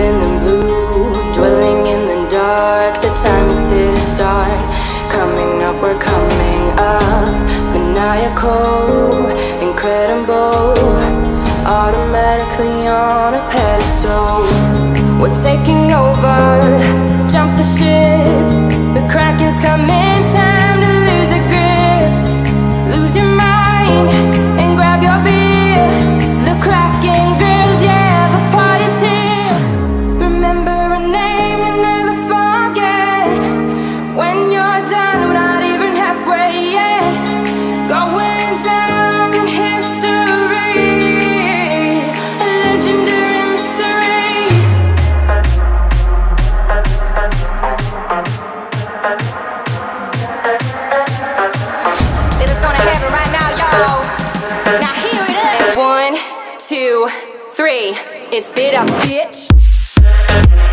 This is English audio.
in the blue, dwelling in the dark. The time is here to start. Coming up, we're coming up. Maniacal, incredible, automatically on a pedestal. We're taking over, jump the ship. The Kraken's coming, time to lose a grip. Lose your mind and grab your beer. The Kraken girls, yeah, the party's here. Remember a name and never forget. When you're done, we're not even halfway yet. Going down in history, a legendary mystery. This is gonna happen right now, y'all. Now here it is. And 1, 2, 3. It's bit up, bitch.